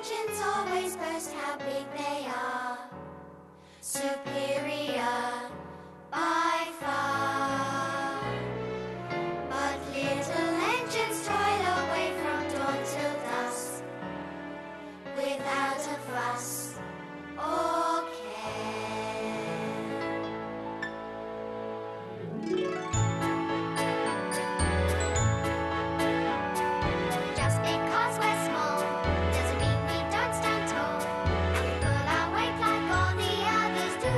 engines always boast how big they are, superior by far. But little engines toil away from dawn till dusk, without a fuss or care. Just because we're small doesn't mean we don't stand tall, and we pull our weight like all the others do.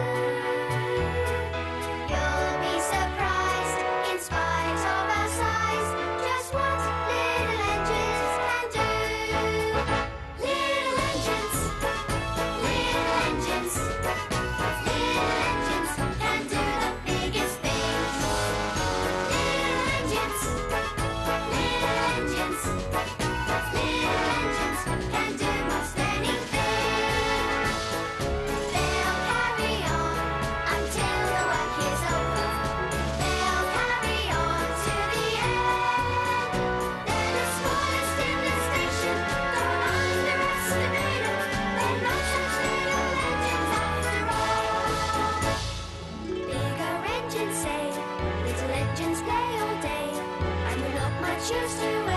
You'll be surprised, in spite of our size, just what little engines can do. Little engines, little engines, little engines can do the biggest things. Little engines, little engines, little engines can do most anything. They'll carry on until the work is over. They'll carry on to the end. They're the smallest in the station, don't underestimate them. They're not such little engines after all. Bigger engines say, little engines play all day, and we're not much used to